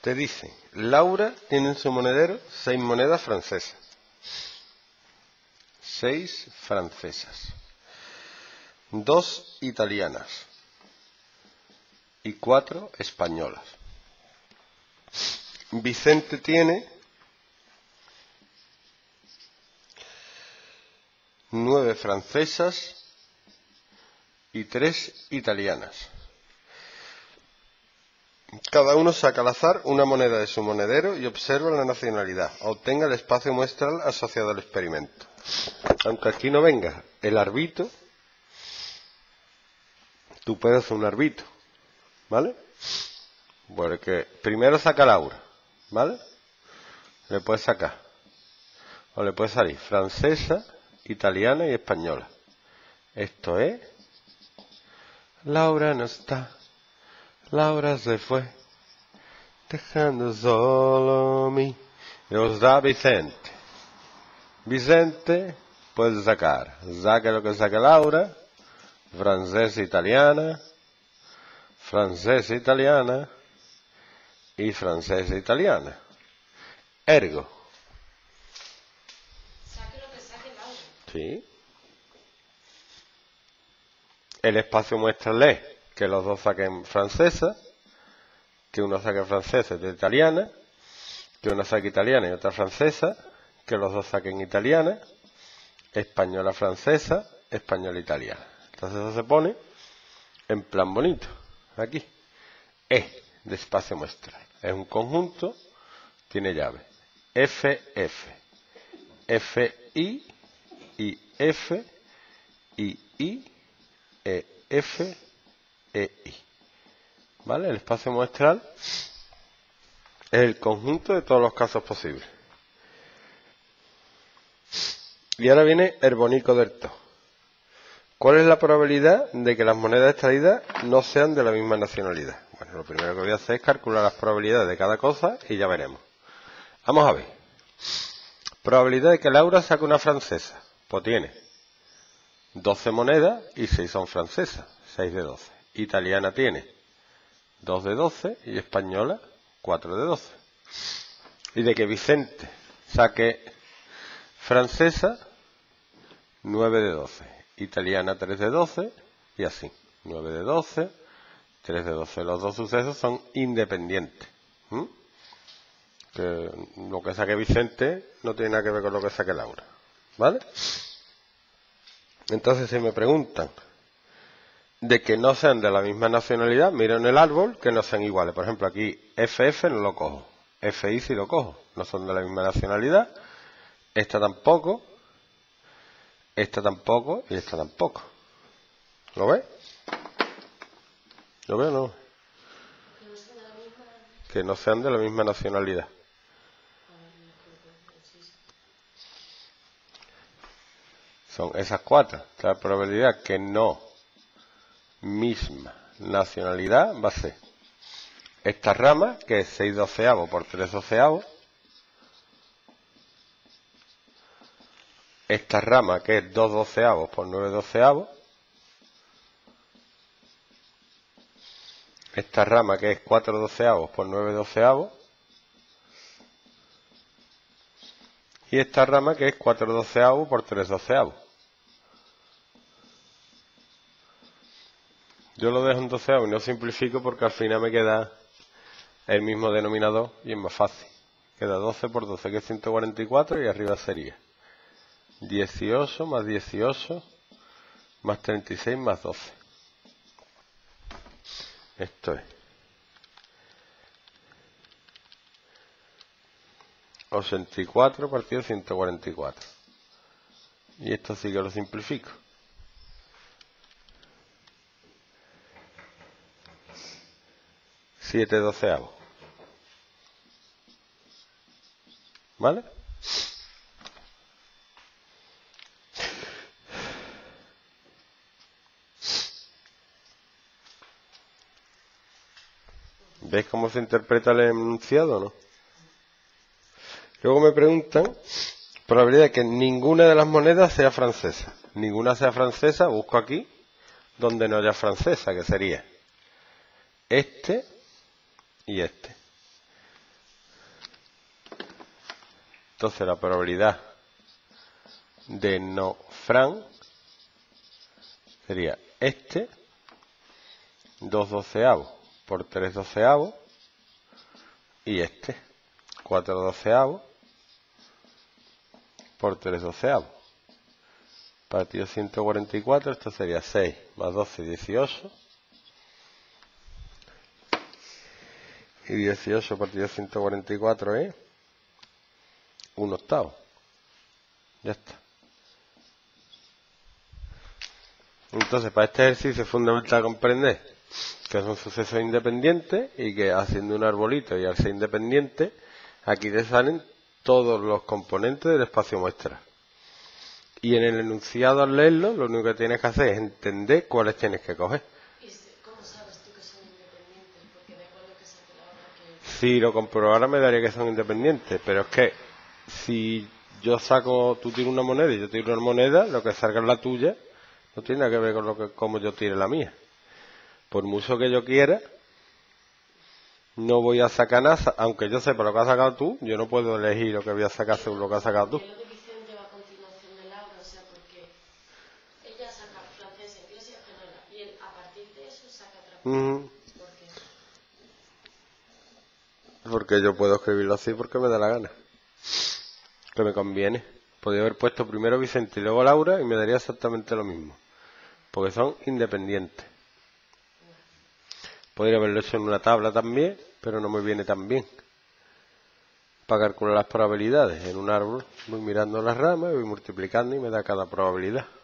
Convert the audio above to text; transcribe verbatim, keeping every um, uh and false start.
te dicen, Laura tiene en su monedero seis monedas francesas. Seis francesas. Dos italianas. Y cuatro españolas. Vicente tiene nueve francesas y tres italianas. Cada uno saca al azar una moneda de su monedero y observa la nacionalidad. Obtenga el espacio muestral asociado al experimento. Aunque aquí no venga el arbitro, tú puedes hacer un arbitro, ¿vale? Porque primero saca Laura, ¿vale? Le puedes sacar, o le puede salir francesa, italiana y española. Esto es, Laura no está, Laura se fue, dejando solo a mí. Y os da Vicente. Vicente puede sacar, saque lo que saque Laura, francesa, italiana, francesa, italiana y francesa, italiana. Ergo. Saque lo que saque Laura. Sí. El espacio muéstrale que los dos saquen francesa, que uno saque francesa y otra italiana, que uno saque italiana y otra francesa, que los dos saquen italiana, española francesa, española italiana. Entonces eso se pone en plan bonito, aquí. E de espacio muestral. Es un conjunto, tiene llave. F, F, F, I, I, F, I, I, E, F, E, I. ¿Vale? El espacio muestral es el conjunto de todos los casos posibles. Y ahora viene el bonico del todo. ¿Cuál es la probabilidad de que las monedas extraídas no sean de la misma nacionalidad? Bueno, lo primero que voy a hacer es calcular las probabilidades de cada cosa y ya veremos. Vamos a ver. Probabilidad de que Laura saque una francesa. Pues tiene doce monedas y seis son francesas. seis de doce. Italiana tiene dos de doce y española cuatro de doce. Y de que Vicente saque francesa, nueve de doce. Italiana tres de doce y así. nueve de doce, tres de doce. Los dos sucesos son independientes. ¿Mm? Que lo que saque Vicente no tiene nada que ver con lo que saque Laura. ¿Vale? Entonces, si me preguntan de que no sean de la misma nacionalidad, miro en el árbol que no sean iguales. Por ejemplo, aquí F F no lo cojo. F I sí lo cojo. No son de la misma nacionalidad. Esta tampoco. Esta tampoco y esta tampoco. ¿Lo ves? ¿Lo ves o no? Que no sean de la misma nacionalidad. Son esas cuatro. La probabilidad que no misma nacionalidad va a ser esta rama, que es seis doceavos por tres doceavos. Esta rama, que es dos doceavos por nueve doceavos. Esta rama, que es cuatro doceavos por nueve doceavos. Y esta rama, que es cuatro doceavos por tres doceavos. Yo lo dejo en doceavos y no simplifico porque al final me queda el mismo denominador y es más fácil. Queda doce por doce, que es ciento cuarenta y cuatro, y arriba sería dieciocho más dieciocho más treinta y seis más doce. Esto es ochenta y cuatro partido ciento cuarenta y cuatro. Y esto sí que lo simplifico. siete doceavos. ¿Vale? ¿Veis cómo se interpreta el enunciado o no? Luego me preguntan, probabilidad de que ninguna de las monedas sea francesa. Ninguna sea francesa, busco aquí donde no haya francesa, que sería este y este. Entonces la probabilidad de no Fran sería este, dos doceavos por tres doceavos, y este, cuatro doceavos por tres doceavos. Partido ciento cuarenta y cuatro, esto sería seis más doce, dieciocho. Y dieciocho partido ciento cuarenta y cuatro es un octavo. Ya está. Entonces, para este ejercicio es fundamental comprender que son sucesos independientes y que haciendo un arbolito y al ser independiente, aquí te salen todos los componentes del espacio muestra. Y en el enunciado al leerlo, lo único que tienes que hacer es entender cuáles tienes que coger. ¿Y cómo sabes tú que son independientes? Porque da igual lo que saque la hora que... Si lo comprobara me daría que son independientes, pero es que si yo saco, tú tiras una moneda y yo tiro una moneda, lo que salga en la tuya no tiene nada que ver con lo que cómo yo tire la mía. Por mucho que yo quiera, no voy a sacar nada, aunque yo sepa lo que has sacado tú, yo no puedo elegir lo que voy a sacar según lo que has sacado tú. ¿Qué división lleva a continuación de Laura? O sea, porque ella saca francés, inglés y española, y él a partir de eso saca otra cosa. Uh-huh. ¿Por qué? Porque yo puedo escribirlo así porque me da la gana. Que me conviene. Podría haber puesto primero Vicente y luego Laura y me daría exactamente lo mismo. Porque son independientes. Podría haberlo hecho en una tabla también, pero no me viene tan bien. Para calcular las probabilidades en un árbol, voy mirando las ramas, voy multiplicando y me da cada probabilidad.